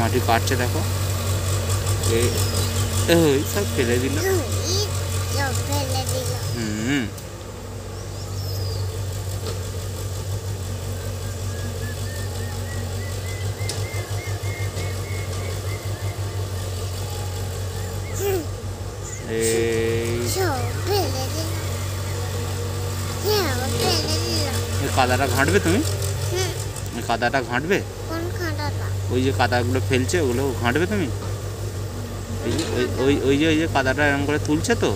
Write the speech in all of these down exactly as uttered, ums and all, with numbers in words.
মাটি কাটছে দেখো, এই সব ফেলে দিল। হুম এই কাদাটা ঘাঁটবে তুমি? ওই কাদাটা ঘাঁটবে? ওই যে কাদাগুলো ফেলছে ওগুলো ঘাঁটবে তুমি? ওই যে ওই ওই যে ওই যে কাদাটা এরকম করে তুলছে তো,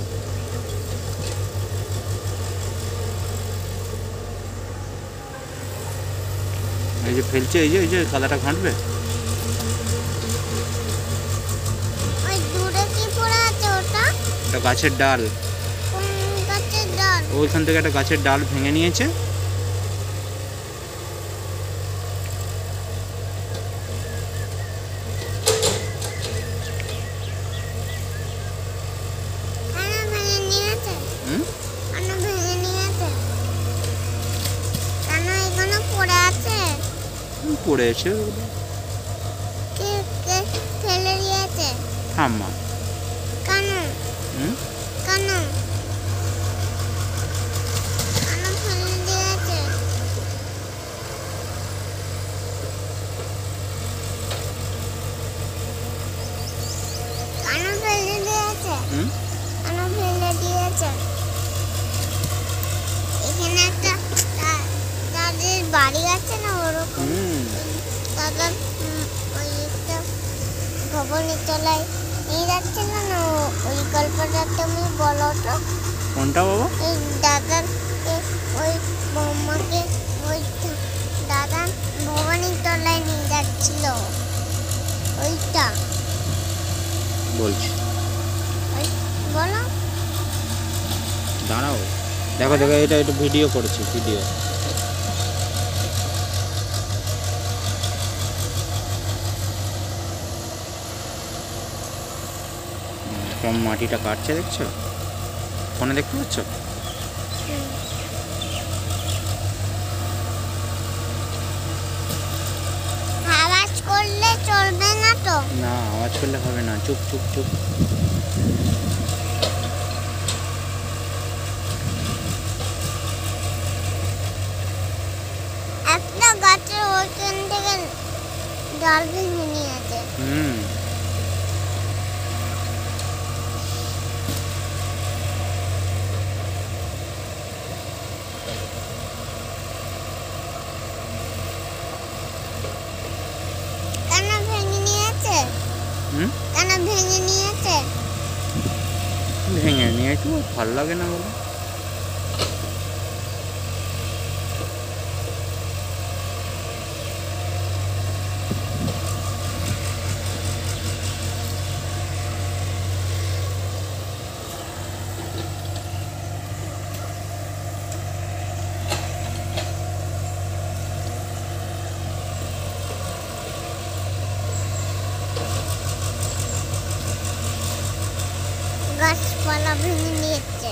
এই যে ফেলছে, এই যে এই যে কাদাটা ঘাঁটবে। একটা গাছের ডাল, ওইখান থেকে একটা গাছের ডাল ভেঙে নিয়েছে। পড়েছে ঠাম্মা। হুম এখানে একটা তাদের বাড়ি আছে না ওরকম, দাদা ওই একটা ভবনের তলায় নিয়ে যাচ্ছে না না ওই গল্পটা তুমি বলো তো। কোনটা বাবা? এই দাদার ওই বৌমাকে ওই দাদা ভবনের তলায় নিয়ে যাচ্ছিল ওইটা বলছি, বলো। দাঁড়াও দেখো দেখো, এটা একটু ভিডিও করেছি, ভিডিও। কেমন মাটিটা কাটছে দেখছো, ফোনে দেখতে পাচ্ছ? আওয়াজ করলে চলবে না তো? না আওয়াজ করলে হবে না, চুপ চুপ চুপ। একটা গাছের ওইখান থেকে ডাল ভেঙে নিয়েছে। হুম কেন ভেঙে নিয়েছে? হুম কেন ভেঙে নিয়েছে? ভেঙে নিয়ে একটু ভালো লাগে না বলে। গাছপালা ভেঙে নিয়েছে।